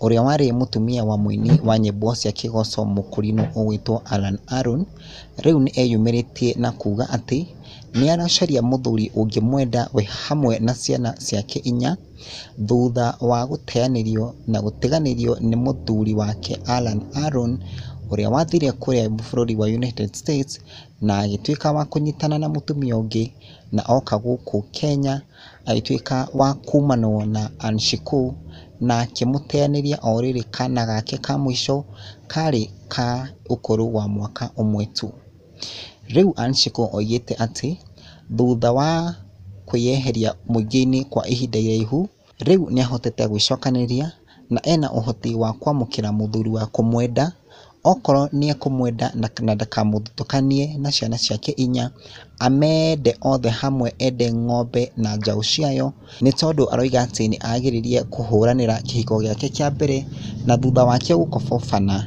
uria wari mutumia wa muini wa nyimbo cia kigoco mukurino ugwitwo Allan riu ni eyumiritie na kuga ati ni aracaria muthuri ungimwenda we hamwe na ciana ciake 4 thutha wa guteanirio na gutiganirio ni muthuri wake Allan uria wathire kuria bururi wa United States na agituika wa kunyitana na mutumia ungi na oka guku Kenya agituika wa kumanwo na Anshiku na akimuteaniria oriri kana gake ka mwisho kari ka ukuru wa mwaka umwe tu. Riu Anshiku oigite ati thutha wa kwiyeheria muingini kwa ihinda iraihu riu ni ahotete gwicokaniria na ena uhoti wa kwamukira muthuri wa kumwenda okoro ni ekumwenda na ndakamuthutukanie na ciana ciake 4 amende othe hamwe ende ng'ombe na njau ciayo ni tondu aroiga ati ni agiririe kuhuranira kihiko giake kia mbere na thutha wake gukobofana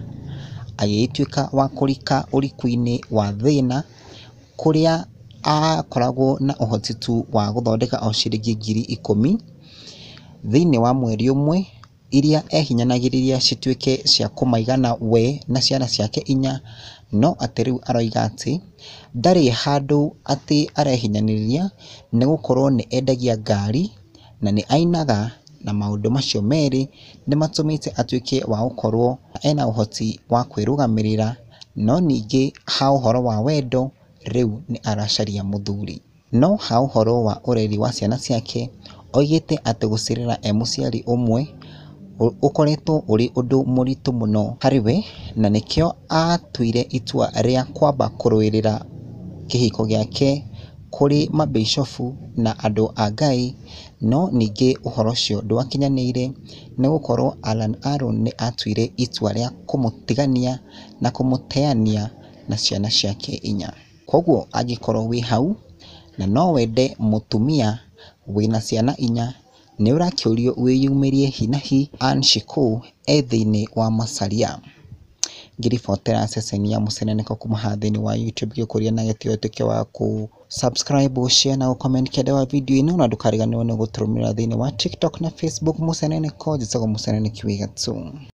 agituika wa kurika urikuini wa thina kuria akoragwo na uhoti tu wa guthondeka o ciringi 10,000 thiini wa mweri umwe iria ehinyanagiriria cituike cia kumaigana we na ciana ciake 4 no ati riu aroiga ati ndari handu ati arehinyaniria ni gukorwo ni endagia ngari na ni ainaga na maundu macio meri ni matumite atuike wa gukorwo ena uhoti wa kwirugamirira no ningi ha uhoro wa wendo riu ni aracaria muthuri no ha uhoro wa ureri wa ciana ciake oigite ati gucirira muciari umwe ukoretwo uri undu muritu muno hariwe na nikio atuire itua ria kwamba kuruirira kihiko giake kuri mabishofu na andu a Ngai no ningi uhoro cio ndwakinyanire ni gukorwo Allan ni atuire itua ria kumutigania na kumuteania na ciana ciake 4 koguo agikorwo wi hau na no wende mutumia wina ciana 4 ni urakiurio wiyumirie hinahi Anshiku thiini wa Masaria ngiribotera ceceni ya Muceneneko kuma hathini wa YouTube gikuria na gitio tuke wa ku subscribe share na comment kede wa video ino na ndukariganirwo ni guturumira thiini wa TikTok na Facebook Muceneneko jisago Muceneneki wigatsu.